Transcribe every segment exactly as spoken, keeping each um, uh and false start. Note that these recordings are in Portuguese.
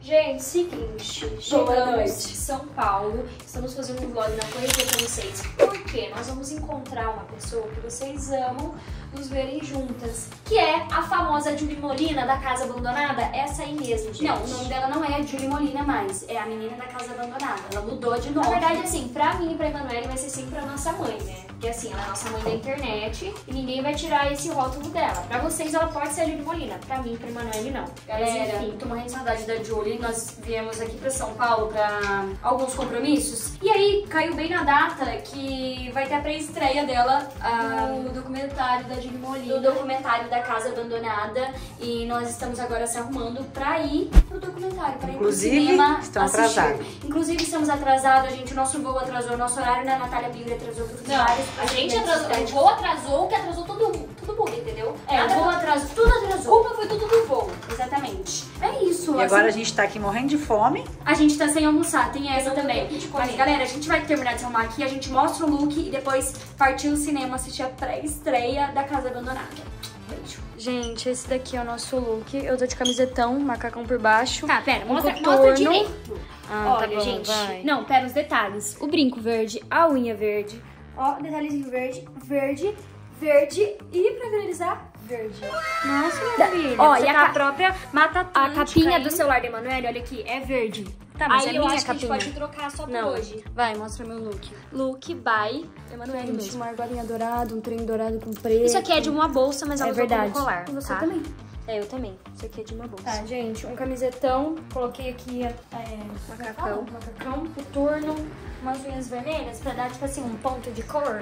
Gente, seguinte, chegamos em São Paulo, estamos fazendo um vlog na correria pra vocês, porque nós vamos encontrar uma pessoa que vocês amam nos verem juntas, que é a famosa Julie Molina da Casa Abandonada, essa aí mesmo, gente. Não, o nome dela não é Julie Molina mais, é a menina da Casa Abandonada, ela mudou de nome. Na verdade, assim, pra mim e pra Emanuele vai ser sempre a nossa mãe, né? Porque assim, ela é a nossa mãe da internet e ninguém vai tirar esse rótulo dela. Pra vocês ela pode ser a Julie Molina, pra mim e pra Emanuele não. Galera, enfim, tô morrendo de saudade da Julie, nós viemos aqui pra São Paulo pra alguns compromissos. E aí, caiu bem na data que vai ter a pré-estreia dela uh, no documentário da Julie Molina. No documentário da Casa Abandonada. E nós estamos agora se arrumando pra ir pro documentário, pra ir Inclusive, pro cinema estão assistir. atrasados. Inclusive, estamos atrasados, gente. O nosso voo atrasou, o nosso horário da Natália Bigler atrasou pro vários. A gente atrasou, o voo atrasou, que atrasou todo mundo, todo mundo, entendeu? É, o voo atrasou, tudo atrasou. A culpa foi tudo do voo, exatamente. É isso. E agora assim, a gente tá aqui morrendo de fome. A gente tá sem almoçar, tem essa também. Mas galera, a gente vai terminar de arrumar aqui, a gente mostra o look e depois partir no cinema assistir a pré-estreia da Casa Abandonada. Beijo. Gente, esse daqui é o nosso look. Eu tô de camisetão, macacão por baixo. Tá, pera, mostra, um mostra direito. Ah, olha, tá bom, gente. vai. Não, pera os detalhes. O brinco verde, a unha verde. Ó, detalhezinho verde, verde, verde e pra finalizar, verde. Nossa, minha filha. Ó, Você e a, tá ca... a própria Mata Atlântica, a capinha hein? do celular da Emanuele, olha aqui, é verde. Tá, mas aí é eu minha acho capinha. que a gente pode trocar só por Não. hoje. Vai, mostra meu look. Look by Emanuele Gente, mesmo. uma argolinha dourada, um trem dourado com preto. Isso aqui é de uma bolsa, mas ela é usou verdade. como colar. E você tá? também. É, eu também. Isso aqui é de uma bolsa. Tá, gente, um camisetão, coloquei aqui é, Macacão. macacão, coturno, umas unhas vermelhas pra dar, tipo assim, um ponto de cor.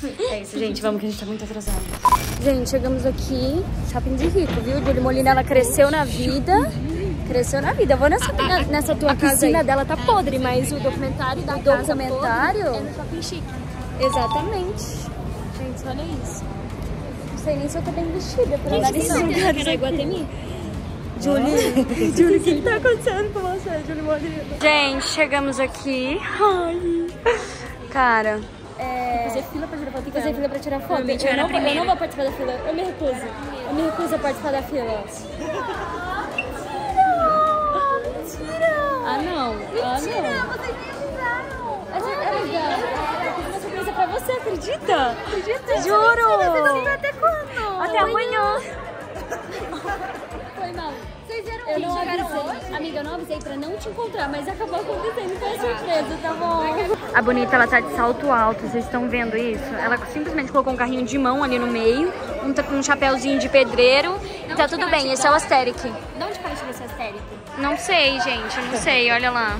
É isso, gente, vamos que a gente tá muito atrasado. Gente, chegamos aqui, shopping de rico, viu? Julie Molina, ela cresceu na vida, cresceu na vida. Eu vou nessa, a, nessa tua a casa piscina aí. dela tá podre, mas o documentário da O casa documentário? podre é no Shopping Chique. Exatamente. Gente, olha isso. Não sei nem se eu tô bem vestida pra andar nesses lugares. Era Iguatemi? Julie, Julie, o que tá acontecendo com você, Julie Molina? Gente, chegamos aqui. Ai, cara, é... Fazer fila pra tirar foto. Tem que fazer fila pra tirar foto. Provavelmente Eu eu era não, a vou- eu primeira. não vou participar da fila. Eu me recuso. Eu me recuso a participar da fila. Mentira! Ah, não. Ah, não. Vocês me ajudaram. Amiga, eu fiz uma surpresa pra você, acredita? Acredita? Juro! Vocês vão ficar até quando? Até amanhã. Foi mal. Vocês vieram Eu não chegaram avisei. hoje? Amiga, eu não avisei pra não te encontrar, mas acabou acontecendo. Foi surpresa, tá bom? A Bonita, ela tá de salto alto, vocês estão vendo isso? Ela simplesmente colocou um carrinho de mão ali no meio, um, ta- um chapéuzinho de pedreiro e tá tudo bem. Esse é o Asterix. De onde parte desse astérico? Não sei, gente, não sei, olha lá.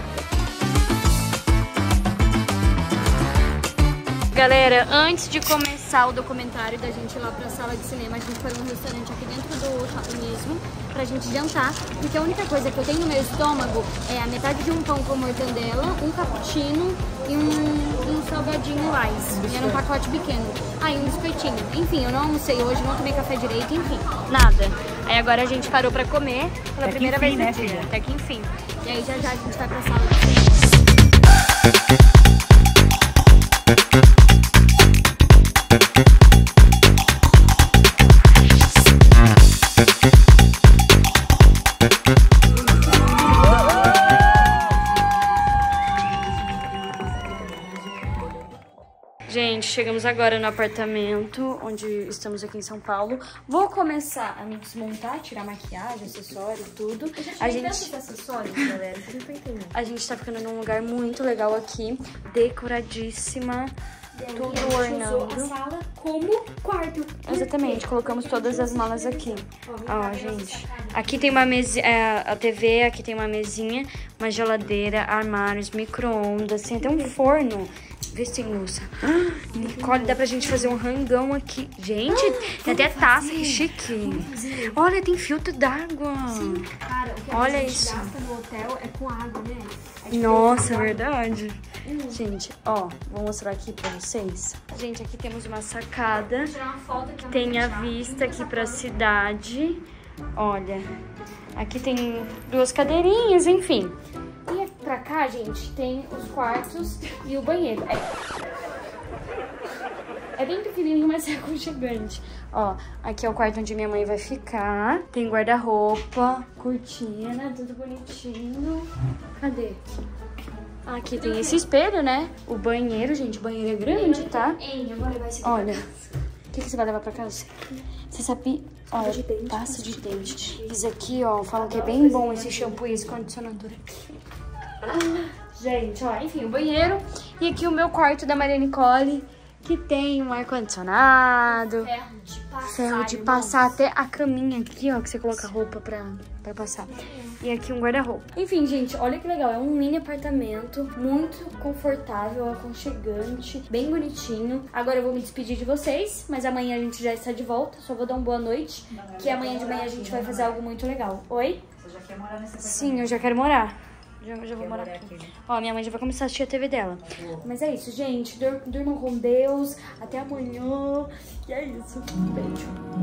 Galera, antes de começar o documentário da gente ir lá pra sala de cinema, a gente foi num restaurante aqui dentro do shopping mesmo, pra gente jantar, porque a única coisa que eu tenho no meu estômago é a metade de um pão com mortandela, um cappuccino e um, um salgadinho light, e era um pacote pequeno. Ah, e um biscoitinho. Enfim, eu não almocei hoje, não tomei café direito, enfim, nada. Aí agora a gente parou pra comer pela Até que primeira enfim, vez né, no dia, filha? até que enfim. E aí já já a gente vai pra sala de cinema. Gente, chegamos agora no apartamento, onde estamos aqui em São Paulo. Vou começar a me desmontar, tirar maquiagem, acessório, tudo. A gente, acessórios, galera. Vocês não estão entendendo. a gente tá ficando num lugar muito legal aqui, decoradíssima, tudo ornando. A sala como quarto. Exatamente, colocamos todas as malas aqui. Ó, gente, aqui tem uma mesa, é, a T V, aqui tem uma mesinha, uma geladeira, armários, micro-ondas, tem até um forno. Vê se tem louça. Ah, Nicole, dá pra gente fazer um rangão aqui. Gente, tem até taça, que chique. Olha, tem filtro d'água. Cara, o que a Olha gente isso. gasta no hotel é com água, né? É Nossa, verdade. Gente, ó, vou mostrar aqui pra vocês. Gente, aqui temos uma sacada. tirar uma foto aqui. Tem a vista aqui pra cidade. Olha, aqui tem duas cadeirinhas, enfim. E pra cá, gente, tem os quartos e o banheiro. É. É bem pequenininho, mas é aconchegante. Ó, aqui é o quarto onde minha mãe vai ficar. Tem guarda-roupa, cortina, tudo bonitinho. Cadê? Aqui tem esse espelho, né? O banheiro, gente, o banheiro é grande, tá? Olha, o que, que você vai levar pra casa? Você sabe... Olha, pasta de dente. Isso aqui, ó, falam que é bem bom esse shampoo e esse condicionador aqui. Gente, ó, enfim, o banheiro. E aqui o meu quarto da Maria Nicole, que tem um ar-condicionado. Ferro de passar. Ferro de passar, até a caminha aqui, ó, que você coloca roupa pra, pra passar. E aqui um guarda-roupa. Enfim, gente, olha que legal. É um mini apartamento, muito confortável, aconchegante, bem bonitinho. Agora eu vou me despedir de vocês, mas amanhã a gente já está de volta. Só vou dar uma boa noite, que amanhã de manhã a gente vai fazer algo muito legal. Oi? Você já quer morar nesse apartamento? Sim, eu já quero morar. Já, já vou morar morar aqui. aqui. Ó, minha mãe já vai começar a assistir a T V dela. Mas é isso, gente. Dur- Durmam com Deus. Até amanhã. E é isso. Beijo.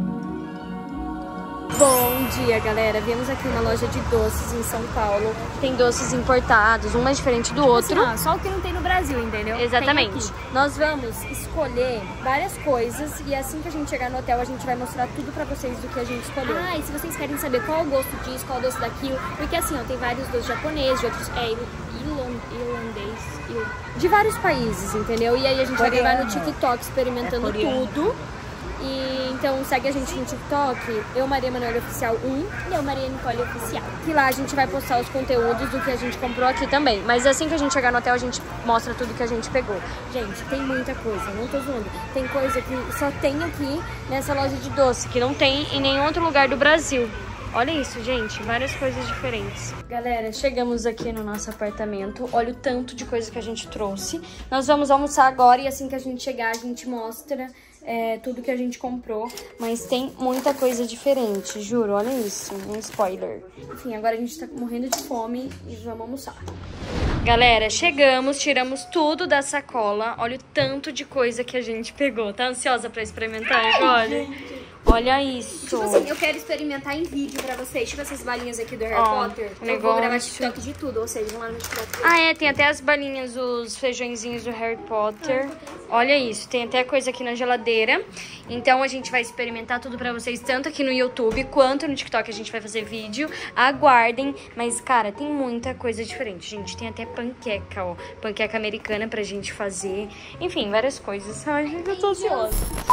Bom dia, galera. Viemos aqui numa loja de doces em São Paulo. Tem doces importados, um mais diferente do outro. Assim, ó, só o que não tem no Brasil, entendeu? Exatamente. Nós vamos escolher várias coisas e assim que a gente chegar no hotel, a gente vai mostrar tudo pra vocês do que a gente escolheu. Ah, e se vocês querem saber qual o gosto disso, qual o doce daquilo, porque assim, ó, tem vários doces japoneses, de outros é irland, irlandês, ir- de vários países, entendeu? E aí a gente vai gravar no TikTok experimentando É coreano. tudo. E então segue a gente no TikTok, eu Maria Manoela Oficial um e eu Maria Nicole Oficial. E lá a gente vai postar os conteúdos do que a gente comprou aqui também. Mas assim que a gente chegar no hotel, a gente mostra tudo que a gente pegou. Gente, tem muita coisa, não tô zoando. Tem coisa que só tem aqui nessa loja de doce, que não tem em nenhum outro lugar do Brasil. Olha isso, gente, várias coisas diferentes. Galera, chegamos aqui no nosso apartamento. Olha o tanto de coisa que a gente trouxe. Nós vamos almoçar agora e assim que a gente chegar, a gente mostra é, tudo que a gente comprou. Mas tem muita coisa diferente, juro, olha isso, um spoiler. Enfim, agora a gente tá morrendo de fome e vamos almoçar. Galera, chegamos, tiramos tudo da sacola. Olha o tanto de coisa que a gente pegou. Tá ansiosa pra experimentar agora? Olha isso. Tipo assim, eu quero experimentar em vídeo pra vocês. Tipo essas balinhas aqui do Harry Ó, Potter. o Eu vou gravar negócio. TikTok de tudo, ou seja, vão lá no TikTok. Ah, é, tem até as balinhas, os feijõezinhos do Harry Potter. Olha isso, tem até coisa aqui na geladeira. Então a gente vai experimentar tudo pra vocês, tanto aqui no YouTube quanto no TikTok. A gente vai fazer vídeo, aguardem. Mas, cara, tem muita coisa diferente, gente. Tem até panqueca, ó, panqueca americana pra gente fazer. Enfim, várias coisas. Ai, gente, eu tô ansiosa.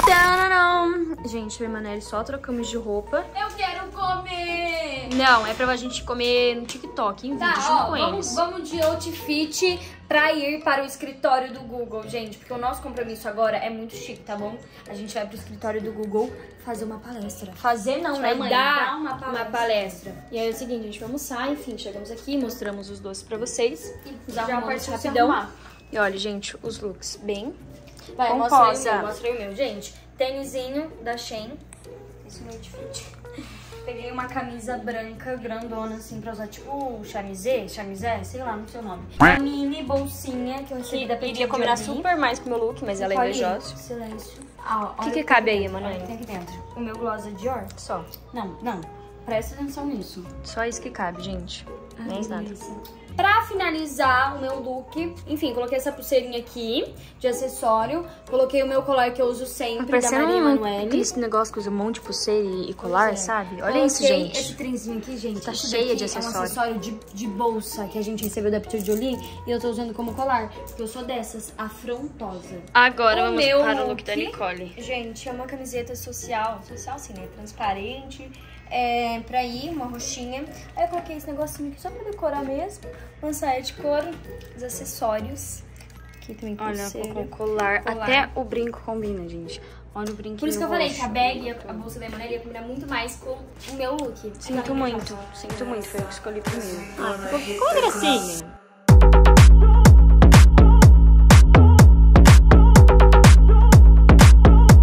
Gente, eu e Emanuele só trocamos de roupa. Eu quero comer! Não, é pra gente comer no TikTok, em vídeo, Tá, junto ó, com vamos, eles. vamos de outfit pra ir para o escritório do Google, gente. Porque o nosso compromisso agora é muito chique, tá bom? A gente vai pro escritório do Google fazer uma palestra. Fazer não, né, vai mãe? dar Dar uma palestra. uma palestra. E aí é o seguinte, a gente vai almoçar, enfim, chegamos aqui, mostramos os doces pra vocês. E Já já arrumamos partiu se rapidão. arrumar. E olha, gente, os looks bem... Vai, Composa. mostra aí o meu, mostra aí o meu. Gente, tênisinho da Shein. Esse é o meu outfit. Peguei uma camisa branca, grandona, assim, pra usar, tipo chamisé, chamisé, sei lá, não sei o nome. Uma mini bolsinha que eu recebi da Petit Iria combinar Jolie. super mais com o meu look, mas ela é Olha, invejosa. silêncio. Ah, O que olha que cabe tem aí, dentro, Emanuele? olha o que tem aqui dentro. O meu gloss é Dior? Só. Não, não. Presta atenção nisso. Só isso que cabe, gente. Nem Ai, nada. delícia. Pra finalizar o meu look, enfim, coloquei essa pulseirinha aqui de acessório. Coloquei o meu colar que eu uso sempre, da Parecendo Maria um, Emanuele. aquele negócio que usa um monte de pulseira e e colar, Pois é. sabe? Olha Coloquei isso, gente. esse trenzinho aqui, gente. Tá Isso cheia daqui de É um acessório. acessório de, de bolsa que a gente recebeu da Petit Jolie e eu tô usando como colar. Porque eu sou dessas, afrontosa. Agora O vamos meu para o look look, da Nicole. Gente, é uma camiseta social. Social assim, né? Transparente. É, pra ir, uma roxinha. Aí eu coloquei esse negocinho aqui só pra decorar mesmo. Uma saia de couro, os acessórios. Aqui também Olha, pulseira. com colar. Colar. Até o brinco combina, gente. Olha o brinquinho Por isso que eu falei que a roxo. bag e a a bolsa da Emanuele ia combinar muito mais com o meu look. Sinto muito, sinto muito. Foi eu que escolhi primeiro. Ah, ficou, ficou uma gracinha.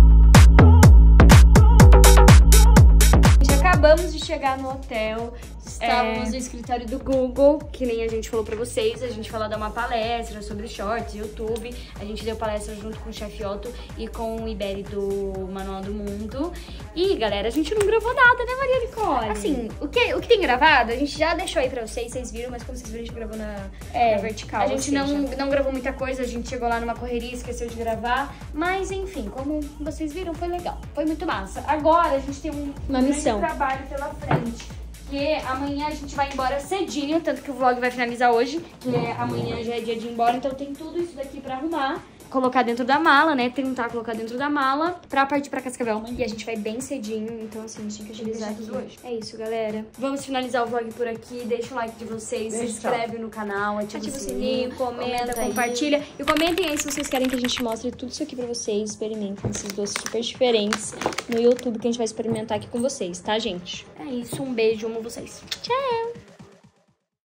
Acabamos de chegar no hotel, Estávamos é... no escritório do Google, que nem a gente falou pra vocês. A gente falou dar uma palestra sobre shorts, YouTube. A gente deu palestra junto com o chefe Otto e com o Iberi do Manual do Mundo. E, galera, a gente não gravou nada, né, Maria Nicole? Assim, o que, o que tem gravado, a gente já deixou aí pra vocês, vocês viram, mas como vocês viram, a gente gravou na, é, na vertical. A gente não, não gravou muita coisa, a gente chegou lá numa correria, esqueceu de gravar. Mas, enfim, como vocês viram, foi legal. Foi muito massa. Agora, a gente tem um uma missão. trabalho pela frente. Porque amanhã a gente vai embora cedinho, tanto que o vlog vai finalizar hoje. Que amanhã já é dia de ir embora, então tem tudo isso daqui pra arrumar. Colocar dentro da mala, né? Tentar colocar dentro da mala pra partir pra Cascavel. E a gente vai bem cedinho, então assim, a gente tem que agilizar tudo hoje. É isso, galera. Vamos finalizar o vlog por aqui. Deixa o like de vocês, Deixa, se inscreve tchau. no canal, ativa, ativa o sininho, comenta, comenta compartilha. E comentem aí se vocês querem que a gente mostre tudo isso aqui pra vocês. Experimentem esses doces super diferentes no YouTube que a gente vai experimentar aqui com vocês, tá, gente? É isso, um beijo, amo vocês. Tchau!